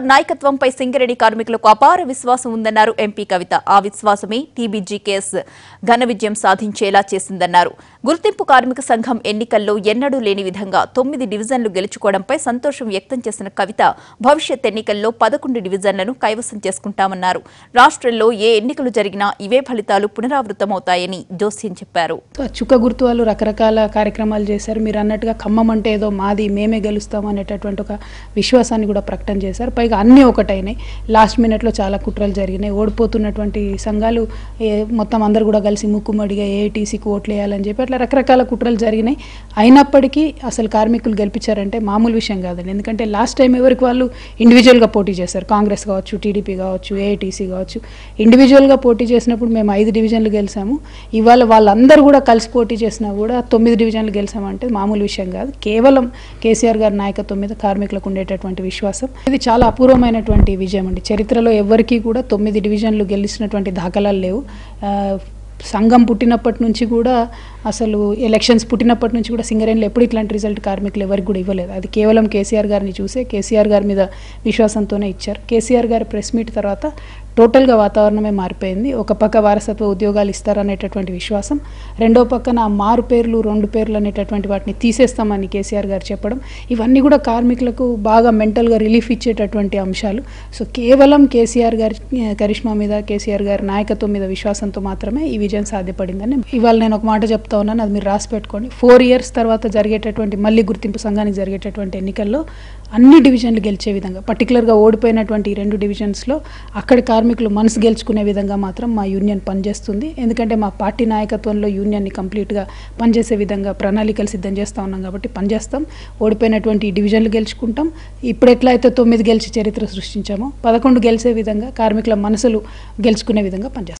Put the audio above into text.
కేసీఆర్ నాయకత్వంపై సింగరేణి కార్మికులకు అపార విశ్వాసం ఉందన్నారు ఎంపీ కవిత. ఆ విశ్వాసమే TBGKS ఘన విజయం సాధించేలా చేసిందన్నారు. గుర్తింపు కార్మిక సంఘం ఎన్నికల్లో ఎన్నడూ లేని విధంగా 9 డివిజన్లు గెలుచుకోవడంపై సంతోషం వ్యక్తం చేసిన కవిత భవిష్యత్ ఎన్నికల్లో 11 డివిజన్లను కైవసం చేసుకుంటామన్నారు. రాష్ట్రంలో ఏ ఎన్నికలు జరిగినా ఇవే ఫలితాలు పునరావృతమవుతాయని జోస్యం చెప్పారు. చుక్క గుర్తు వాళ్ళు రకరకాల కార్యక్రమాలు చేశారు. మీరు అన్నట్టుగా ఖమ్మం అంటే ఏదో మాది మేమే గెలుస్తాం అనేటటువంటి ఒక విశ్వాసాన్ని కూడా ప్రకటన చేశారు. పైగా అన్నీ ఒకటైనాయి. లాస్ట్ మినిట్లో చాలా కుట్రలు జరిగినాయి. ఓడిపోతున్నటువంటి సంఘాలు మొత్తం అందరు కూడా కలిసి ముక్కుమడిగా ఏఐటీసీకి ఓట్లు వేయాలని చెప్పి అట్లా రకరకాల కుట్రలు జరిగినాయి. అయినప్పటికీ అసలు కార్మికులు గెలిపించారంటే మామూలు విషయం కాదండి. ఎందుకంటే లాస్ట్ టైం ఎవరికి వాళ్ళు ఇండివిజువల్గా పోటీ చేశారు. కాంగ్రెస్ కావచ్చు, టీడీపీ కావచ్చు, ఏఐటీసీ కావచ్చు. ఇండివిజువల్గా పోటీ చేసినప్పుడు మేము 5 డివిజన్లు గెలిచాము. ఇవాళ వాళ్ళందరూ కూడా కలిసి పోటీ చేసినా కూడా 9 డివిజన్లు గెలిచామంటే మామూలు విషయం కాదు. కేవలం కేసీఆర్ గారి నాయకత్వం మీద కార్మికులకు ఉండేటటువంటి విశ్వాసం. ఇది చాలా అపూర్వమైనటువంటి విజయం అండి. చరిత్రలో ఎవరికీ కూడా 9 డివిజన్లు గెలిచినటువంటి దాఖలాలు లేవు. సంఘం పుట్టినప్పటి నుంచి కూడా అసలు ఎలక్షన్స్ పుట్టినప్పటి నుంచి కూడా సింగరేణిలో ఎప్పుడు ఇట్లాంటి రిజల్ట్ కార్మికులు ఎవరికి కూడా ఇవ్వలేదు. అది కేవలం కేసీఆర్ గారిని చూసే కేసీఆర్ గారి మీద విశ్వాసంతోనే ఇచ్చారు. కేసీఆర్ గారి ప్రెస్ మీట్ తర్వాత టోటల్గా వాతావరణమే మారిపోయింది. ఒక పక్క వారసత్వ ఉద్యోగాలు ఇస్తారనేటటువంటి విశ్వాసం, రెండో పక్కన మారు పేర్లు 2 పేర్లు అనేటటువంటి వాటిని తీసేస్తామని కేసీఆర్ గారు చెప్పడం, ఇవన్నీ కూడా కార్మికులకు బాగా మెంటల్గా రిలీఫ్ ఇచ్చేటటువంటి అంశాలు. సో కేవలం కేసీఆర్ గారి కరిష్మా మీద, కేసీఆర్ గారి నాయకత్వం మీద విశ్వాసంతో మాత్రమే ఈ విజయం సాధ్యపడిందని ఇవాళ నేను ఒక మాట చెప్తా ఉన్నాను. అది మీరు రాసి పెట్టుకోండి. 4 ఇయర్స్ తర్వాత జరిగేటటువంటి మళ్ళీ గుర్తింపు సంఘానికి జరిగేటటువంటి ఎన్నికల్లో అన్ని డివిజన్లు గెలిచే విధంగా, పర్టికులర్గా ఓడిపోయినటువంటి 2 డివిజన్స్లో అక్కడి కార్మికులు మనసు గెలుచుకునే విధంగా మాత్రం మా యూనియన్ పనిచేస్తుంది. ఎందుకంటే మా పార్టీ నాయకత్వంలో యూనియన్ని కంప్లీట్గా పనిచేసే విధంగా ప్రణాళికలు సిద్ధం చేస్తూ ఉన్నాం కాబట్టి పనిచేస్తాం. ఓడిపోయినటువంటి డివిజన్లు గెలుచుకుంటాం. ఇప్పుడు ఎట్లయితే 9 గెలిచి చరిత్ర సృష్టించామో 11 గెలిచే విధంగా, కార్మికుల మనసులు గెలుచుకునే విధంగా పనిచేస్తాం.